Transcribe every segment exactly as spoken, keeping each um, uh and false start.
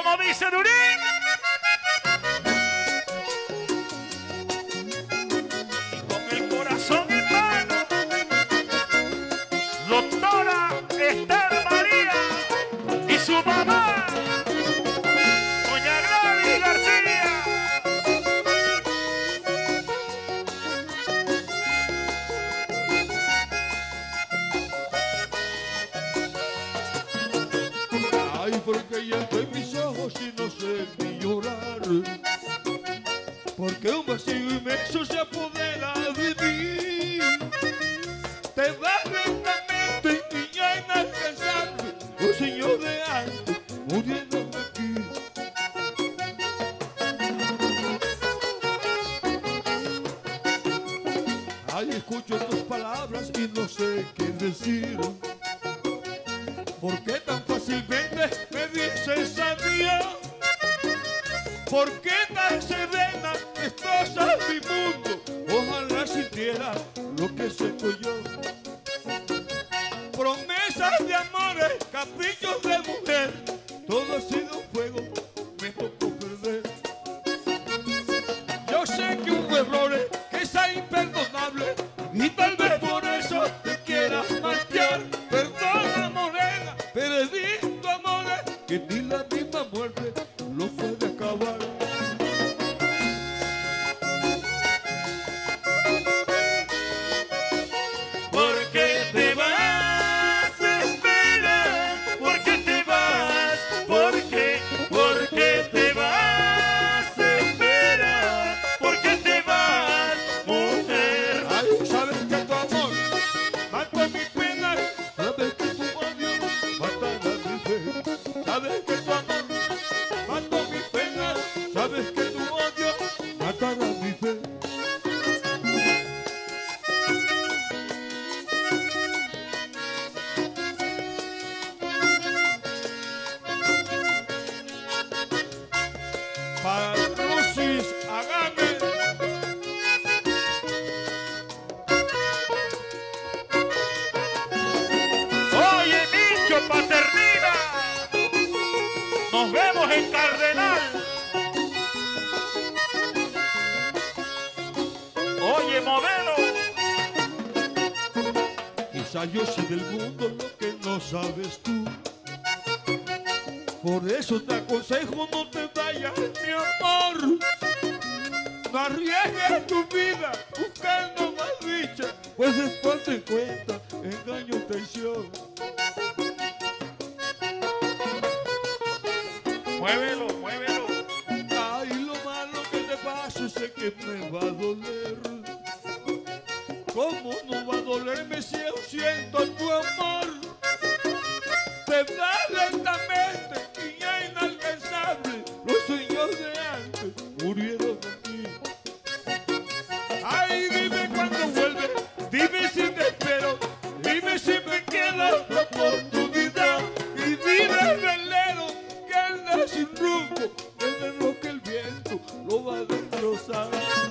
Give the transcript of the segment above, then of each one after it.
como dice Durín. Y con el corazón en mano, doctora Esther María y su mamá, doña Gladys García. Ay, porque llanto en mis ojos y no sé ni llorar, porque un vacío inmenso se apodera de mí. Te vas lentamente y ya inalcanzable, oh Señor de alto, muriéndome aquí. Ay, escucho tus palabras y no sé qué decir. ¿Por qué tan fácilmente me dices adiós? ¿Por qué tan serena destrozas mi mundo? Ojalá sintiera lo que siento yo. Promesas de amores, caprichos de mujer, todo ha sido un juego, me tocó perder. Yo sé que hubo errores, que es imperdonable, y tal vez por eso te quieras marchar. Perdona, morena, pero he visto amores que ni la misma muerte lo puede acabar. ¿Por qué te vas a esperar? ¿Por qué te vas? ¿Por qué? ¿Por qué te vas a esperar? ¿Por qué te vas, mujer? Ay, sabes que tu amor mata mi pena, sabes que tu odio matará mi fe. Sabes que tu amor mata mi pena, sabes que tu odio matará mi fe. Para Rusis, Agame. Oye, Micho Paternina, nos vemos en Cardenal. Oye, modelo, Quizá yo sé del mundo lo que no sabes tú. Por eso te aconsejo no te vayas, mi amor. No arriesgues tu vida buscando más dicha, pues después te cuenta engaño y traición. muévelo, muévelo. Ay, lo malo que te pasa sé que me va a doler. ¿Cómo no va a dolerme si yo siento tu amor? Te da lentamente y ya inalcanzable, los sueños de antes murieron aquí. Ay, dime cuándo vuelve, dime si te espero, dime si me queda otra oportunidad. Y dime el velero que anda sin rumbo, desde lo que el viento lo va a destrozar.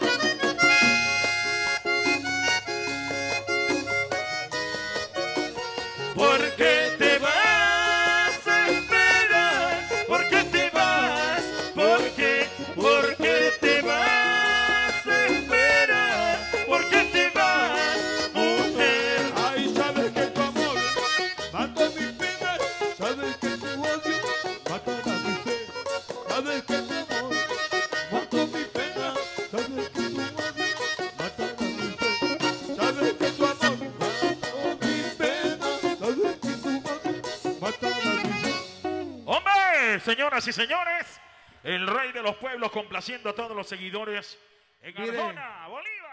¿Por qué te vas a esperar? ¿Por qué te vas? ¿Por qué? ¿Por qué te vas a esperar? ¿Por qué te vas, mujer? Ay, sabes que tu amor mata mi pena, sabes que tu odio matará mi fe. Sabes que tu amor mata mi pena, sabes que tu odio matará mi fe. Sabes que tu amor mata mi pena, sabes que tu odio matará mi fe. ¡Hombre! Señoras y señores, el rey de los pueblos complaciendo a todos los seguidores en Mire. Arjona, Bolívar.